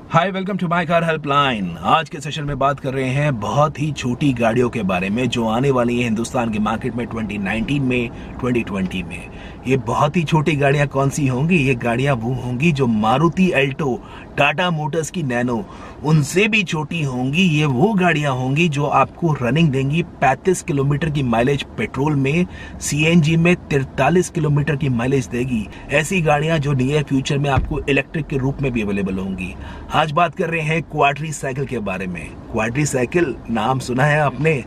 Hi, welcome to my car helpline. आज के session में बात कर रहे हैं बहुत ही छोटी गाड़ियों के बारे में जो आने वाली है हिंदुस्तान के मार्केट में 2019 में 2020 में। ये बहुत ही छोटी गाड़ियां कौन सी होंगी? ये गाड़ियां वो होंगी जो मारुति अल्टो, टाटा मोटर्स की नैनो उनसे भी छोटी होंगी। ये वो गाड़ियां होंगी जो आपको रनिंग देंगी 35 किलोमीटर की माइलेज पेट्रोल में, सीएनजी में 43 किलोमीटर की माइलेज देगी। ऐसी गाड़ियां जो नियर फ्यूचर में आपको इलेक्ट्रिक के रूप में भी अवेलेबल होंगी। आज बात कर रहे हैं क्वाड्रीसाइकिल के बारे में। क्वाड्रीसाइकिल नाम सुना है आपने?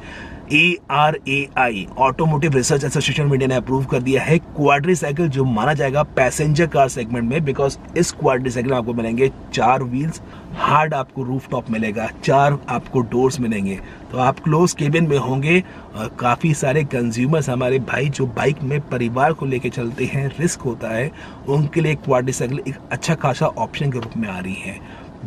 ARAI automotive research association India ने अप्रूव कर दिया है क्वाड्रीसाइकिल, जो माना जाएगा पैसेंजर कार सेगमेंट में। बिकॉज इस क्वाड्रीसाइकिल में आपको मिलेंगे 4 व्हील्स, हार्ड आपको रूफ टॉप मिलेगा, 4 आपको डोर्स मिलेंगे, तो आप क्लोज केबिन में होंगे। और काफी सारे कंज्यूमर्स हमारे भाई जो बाइक में परिवार को लेके चलते हैं, रिस्क होता है, उनके लिए क्वाड्रीसाइकिल एक अच्छा खासा ऑप्शन के रूप में आ रही है।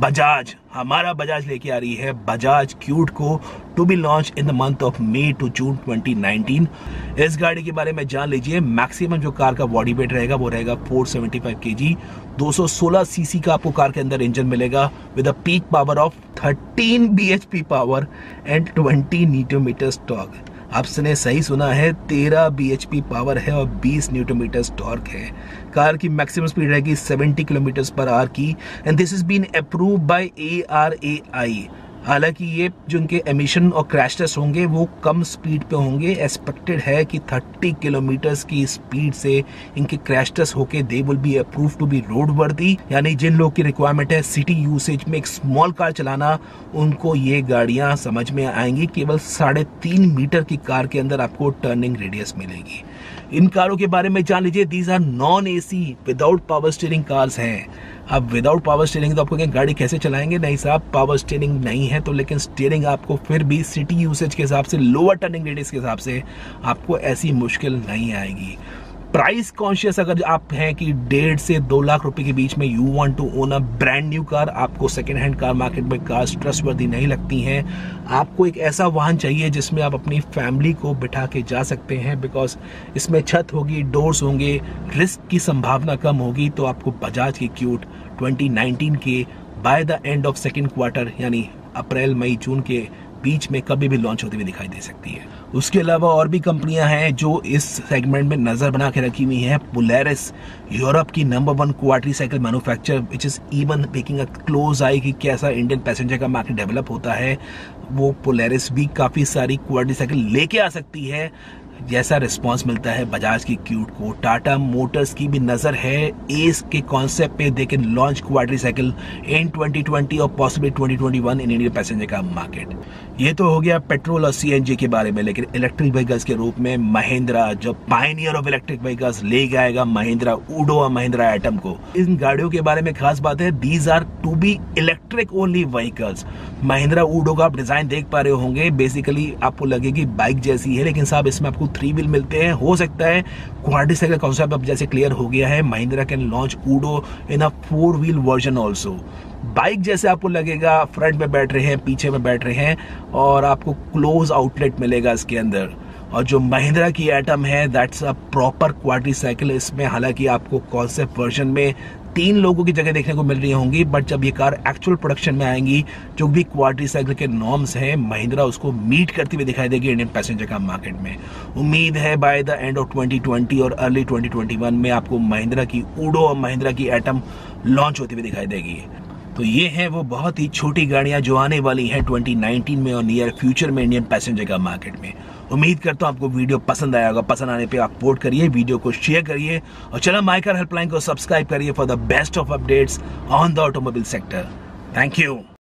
हमारा बजाज लेके आ रही है बजाज क्यूट को to be launch in the month of May to June 2019। इस गाड़ी के बारे में जान लीजिए। मैक्सिमम जो कार का बॉडी वेट रहेगा वो रहेगा 475 kg। 216 सीसी का आपको कार के अंदर इंजन मिलेगा with a peak power of 13 bhp power and 20 newton torque. आपने सही सुना है, 13 bhp पावर है और 20 न्यूटन मीटर टॉर्क है। कार की मैक्सिमम स्पीड रहेगी 70 किलोमीटर पर आवर की and this is been approved by ARAI। हालांकि ये जो इनके एमिशन और क्रैश टेस्ट होंगे वो कम स्पीड पे होंगे। एक्सपेक्टेड है कि 30 किलोमीटर की स्पीड से इनके क्रैश टेस्ट होके they will be approve to be roadworthy. यानी जिन लोग की रिक्वायरमेंट है सिटी यूसेज में एक स्मॉल कार चलाना, उनको ये गाड़ियां समझ में आएंगी। केवल 3.5 मीटर की कार के अंदर आपको टर्निंग रेडियस मिलेगी। इन कारों के बारे में जान लीजिए। These are non AC without power steering cars हैं। अब विदाउट पावर स्टीयरिंग तो आपको गाड़ी कैसे चलाएंगे? नहीं साहब, पावर स्टीयरिंग नहीं है तो लेकिन स्टीयरिंग आपको फिर भी सिटी यूसेज के हिसाब से, लोअर टर्निंग रेडियस के हिसाब से आपको ऐसी मुश्किल नहीं आएगी। प्राइस कॉन्शियस अगर आप हैं कि 1.5 से 2 लाख रुपए के बीच में you want to own a brand new car, आपको सेकेंड हैंड कार मार्केट में कार्स ट्रस्टवर्दी नहीं लगती हैं, आपको एक ऐसा वाहन चाहिए जिसमें आप अपनी फैमिली को बिठा के जा सकते हैं। बिकॉज इसमें छत होगी, डोर्स होंगे, रिस्क की संभावना कम होगी, तो आपको बजाज की क्यूट 2019 के by the end of second quarter यानी अप्रैल मई जून के बीच में कभी भी लॉन्च होती हुई दिखाई दे सकती है। उसके अलावा और भी कंपनियां हैं जो इस सेगमेंट में नजर बना के रखी हुई हैं। पोलैरिस यूरोप की number 1 quadricycle manufacturer which is even making a close eye कि कैसा इंडियन पैसेंजर का मार्केट डेवलप होता है। वो पोलैरिस भी काफी सारी क्वाड्रीसाइकिल लेके आ सकती है। जैसा रिस्पांस मिलता है बजाज की क्यूट को, टाटा मोटर्स की भी नजर है एस के कॉन्सेप्ट पे। They can launch quadricycle in 2020 और पॉसिबली 2021 इन इंडियन पैसेंजर का मार्केट। ये तो हो गया पेट्रोल और सीएनजी के बारे में। लेकिन इलेक्ट्रिक व्हीकल्स के रूप में महिंद्रा, जो पायनियर ऑफ इलेक्ट्रिक व्हीकल्स, ले आएगा महिंद्रा उडो और महिंद्रा एटम को। इन गाड़ियों के बारे में खास बात है, these are to be electric only vehicles. Mahindra Udo का आप डिजाइन देख पा रहे होंगे, बेसिकली आपको लगेगी बाइक जैसी है, लेकिन साहब इसमें आपको 3 व्हील मिलते हैं। हो सकता है क्वाड्रीसाइकिल कॉन्सेप्ट अब जैसे क्लियर हो गया है, Mahindra can launch Udo in a 4 wheel version also. Bike जैसे आपको लगेगा, फ्रंट में बैठ रहे हैं, पीछे में बैठ रहे हैं, और आपको क्लोज आउटलेट मिलेगा इसके अंदर। और जो महिंद्रा की एटम है दैट्स अ प्रॉपर क्वाड्रीसाइकिल। इसमें हालांकि आपको कॉन्सेप्ट वर्जन में 3 लोगों की जगह देखने को मिल रही होंगी, बट जब ये कार एक्चुअल प्रोडक्शन में आएंगी, जो भी क्वाड्रीसाइकिल के नॉर्म्स हैं, महिंद्रा उसको मीट करती हुई दिखाई देगी इंडियन पैसेंजर का मार्केट में। उम्मीद है बाय द एंड ऑफ 2020 और अर्ली 2021 में आपको महिंद्रा की उडो और महिंद्रा की एटम लॉन्च होती हुई दिखाई देगी। तो ये हैं वो बहुत ही छोटी गाड़ियां जो आने वाली हैं 2019 में और नियर फ्यूचर में इंडियन पैसेंजर का मार्केट में। उम्मीद करता हूं आपको वीडियो पसंद आया होगा। पसंद आने पे आप वोट करिए, वीडियो को शेयर करिए और चलो माय कार हेल्पलाइन को सब्सक्राइब करिए for the best of updates on the automobile sector. Thank you.